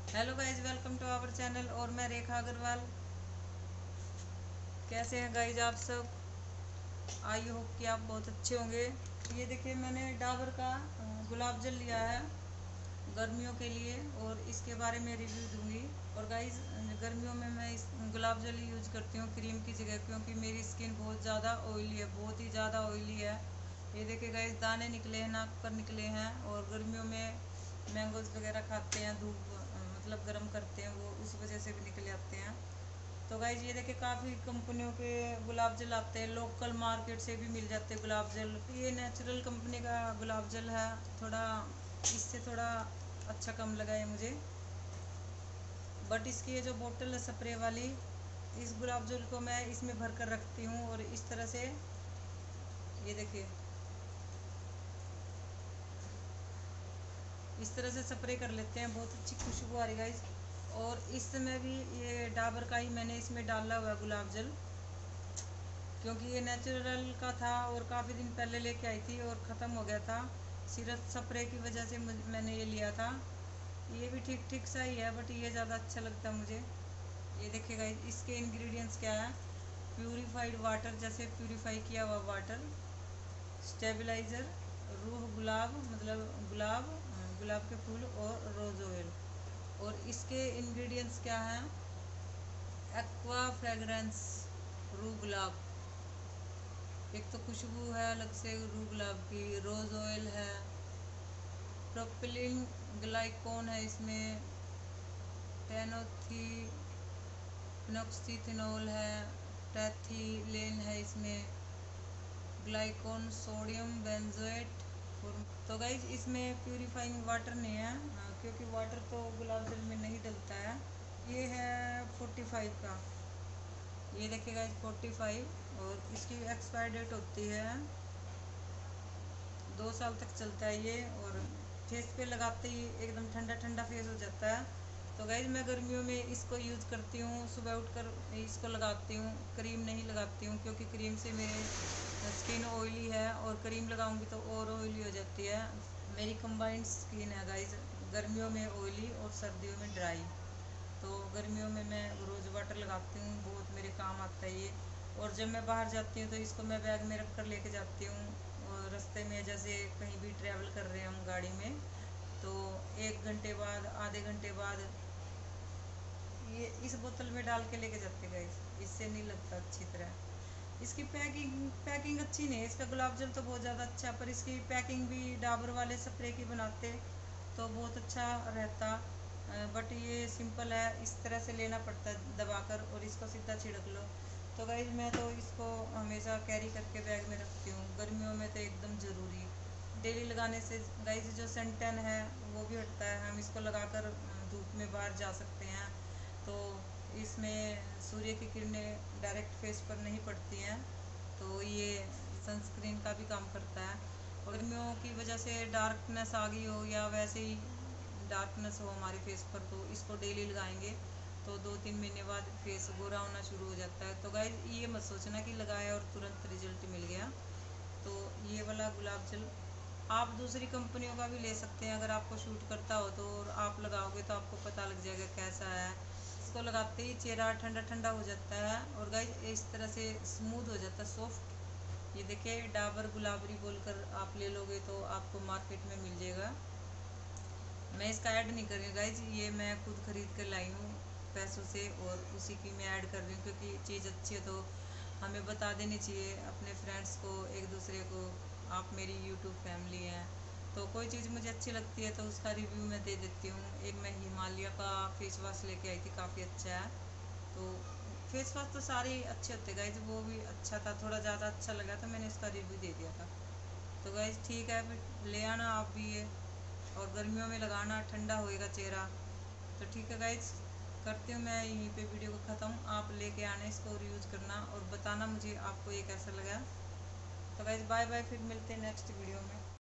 Hello guys, welcome to our channel. और मैं रेखा अग्रवाल। कैसे हैं गाइज आप सब? आई होप कि आप बहुत अच्छे होंगे। ये देखिए, मैंने डाबर का गुलाब जल लिया है गर्मियों के लिए, और इसके बारे में रिव्यू दूंगी। और गाइज, गर्मियों में मैं इस गुलाब जल यूज करती हूँ क्रीम की जगह, क्योंकि मेरी स्किन बहुत ज़्यादा ऑयली है, बहुत ही ज़्यादा ऑयली है। ये देखिए गाइज, दाने निकले हैं, नाक पर निकले हैं। और गर्मियों में मैंगोज वगैरह खाते हैं, धूप मतलब गर्म करते हैं, वो उस वजह से भी निकले आते हैं। तो गाइज, ये देखिए, काफ़ी कंपनियों के गुलाब जल आते हैं, लोकल मार्केट से भी मिल जाते हैं गुलाब जल। ये नेचुरल कंपनी का गुलाब जल है, थोड़ा इससे थोड़ा अच्छा कम लगा है मुझे। बट इसकी ये जो बोतल है स्प्रे वाली, इस गुलाब जल को मैं इसमें भर कर रखती हूँ, और इस तरह से ये देखिए, इस तरह से स्प्रे कर लेते हैं, बहुत अच्छी खुशबू आ रही है गाइज। और इस समय भी ये डाबर का ही मैंने इसमें डाला हुआ है गुलाब जल, क्योंकि ये नेचुरल का था और काफ़ी दिन पहले लेके आई थी और ख़त्म हो गया था। सिर्फ स्प्रे की वजह से मैंने ये लिया था। ये भी ठीक ठीक सा ही है, बट ये ज़्यादा अच्छा लगता है मुझे। ये देखिएगा, इसके इंग्रेडिएंट्स क्या है। प्यूरिफाइड वाटर, जैसे प्यूरिफाई किया हुआ वाटर, स्टेबलाइज़र, रूह गुलाब मतलब गुलाब, गुलाब के फूल, और रोज़ ऑयल। और इसके इंग्रेडिएंट्स क्या हैं। एक्वा फ्रेगरेंस, रूह गुलाब, एक तो खुशबू है अलग से रूह गुलाब की, रोज़ ऑयल है, प्रोपिलीन ग्लाइकोन है इसमें, टेनोथी फिनोक्सीथिनोल है, टैथिलेन है इसमें, ग्लाइकोन, सोडियम बेंजोएट। तो गाइज, इसमें प्यूरिफाइंग वाटर नहीं है, क्योंकि वाटर तो गुलाब जल में नहीं डलता है। ये है 45 का। ये देखिएगा, 45। और इसकी एक्सपायर डेट होती है 2 साल तक चलता है ये। और फेस पे लगाते ही एकदम ठंडा ठंडा फेस हो जाता है। तो गाइज, मैं गर्मियों में इसको यूज़ करती हूँ, सुबह उठकर इसको लगाती हूँ, क्रीम नहीं लगाती हूँ, क्योंकि क्रीम से मेरे स्किन ऑयली है, और क्रीम लगाऊंगी तो और ऑयली हो जाती है। मेरी कंबाइंड स्किन है गाइज, गर्मियों में ऑयली और सर्दियों में ड्राई। तो गर्मियों में मैं रोज़ वाटर लगाती हूँ, बहुत मेरे काम आता है ये। और जब मैं बाहर जाती हूँ तो इसको मैं बैग में रख कर लेके जाती हूँ। और रास्ते में जैसे कहीं भी ट्रैवल कर रहे हैं हम गाड़ी में, तो 1 घंटे बाद, आधे घंटे बाद ये इस बोतल में डाल के लेके जाते गए। इससे नहीं लगता अच्छी तरह। इसकी पैकिंग अच्छी नहीं है। इसका गुलाब जल तो बहुत ज़्यादा अच्छा, पर इसकी पैकिंग भी डाबर वाले स्प्रे की बनाते तो बहुत अच्छा रहता। बट ये सिंपल है, इस तरह से लेना पड़ता है दबाकर, और इसको सीधा छिड़क लो। तो गाइज, मैं तो इसको हमेशा कैरी करके बैग में रखती हूँ, गर्मियों में तो एकदम ज़रूरी। डेली लगाने से गाइज जो सन टैन है वो भी हटता है, हम इसको लगाकर धूप में बाहर जा सकते हैं। तो इसमें सूर्य की किरणें डायरेक्ट फेस पर नहीं पड़ती हैं, तो ये सनस्क्रीन का भी काम करता है। और गर्मियों की वजह से डार्कनेस आ गई हो, या वैसे ही डार्कनेस हो हमारे फेस पर, तो इसको डेली लगाएंगे तो 2-3 महीने बाद फेस गोरा होना शुरू हो जाता है। तो गाइज, ये मत सोचना कि लगाया और तुरंत रिजल्ट मिल गया। तो ये वाला गुलाब जल आप दूसरी कंपनियों का भी ले सकते हैं, अगर आपको शूट करता हो तो। और आप लगाओगे तो आपको पता लग जाएगा कैसा है। इसको लगाते ही चेहरा ठंडा ठंडा हो जाता है, और गाइस इस तरह से स्मूथ हो जाता है, सॉफ्ट। ये देखिए, डाबर गुलाबरी बोलकर आप ले लोगे तो आपको मार्केट में मिल जाएगा। मैं इसका ऐड नहीं कर रही हूँ गाइज, ये मैं खुद खरीद कर लाई हूँ पैसों से, और उसी की मैं ऐड कर रही हूँ, क्योंकि चीज़ अच्छी है तो हमें बता देनी चाहिए अपने फ्रेंड्स को, एक दूसरे को। आप मेरी यूट्यूब फैमिली हैं, तो कोई चीज़ मुझे अच्छी लगती है तो उसका रिव्यू मैं दे देती हूँ। एक मैं हिमालय का फेस वॉश लेके आई थी, काफ़ी अच्छा है। तो फेस वॉश तो सारे ही अच्छे होते गाइज, वो भी अच्छा था, थोड़ा ज़्यादा अच्छा लगा तो मैंने इसका रिव्यू दे दिया था। तो गाइज ठीक है, फिर ले आना आप भी ये, और गर्मियों में लगाना, ठंडा होएगा चेहरा। तो ठीक है गाइज, करती हूँ मैं यहीं पे वीडियो को ख़त्म। आप लेके आना इसको और यूज़ करना, और बताना मुझे आपको ये कैसा लगा। तो गाइज, बाय बाय, फिर मिलते हैं नेक्स्ट वीडियो में।